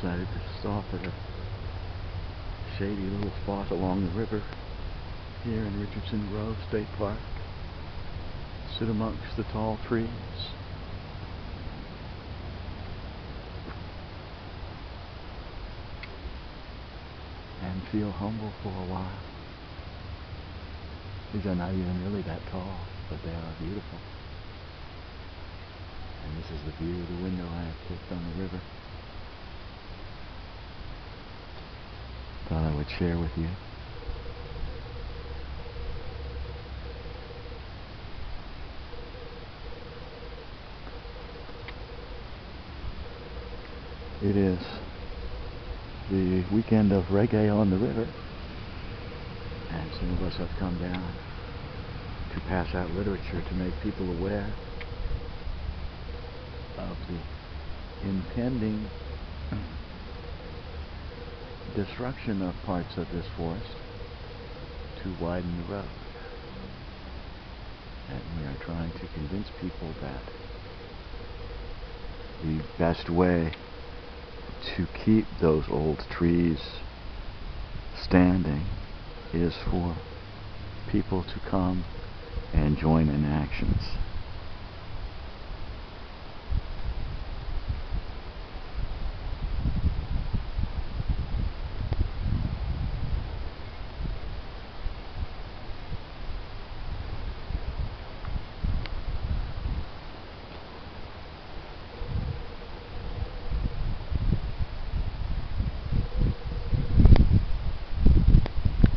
decided to stop at a shady little spot along the river here in Richardson Grove State Park. Sit amongst the tall trees and feel humble for a while. These are not even really that tall, but they are beautiful. And this is the view of the window I have clicked on the river. Thought I would share with you. It is the weekend of Reggae on the River, and some of us have come down to pass out literature to make people aware of the impending destruction of parts of this forest to widen the road. And we are trying to convince people that the best way to keep those old trees standing is for people to come and join in actions.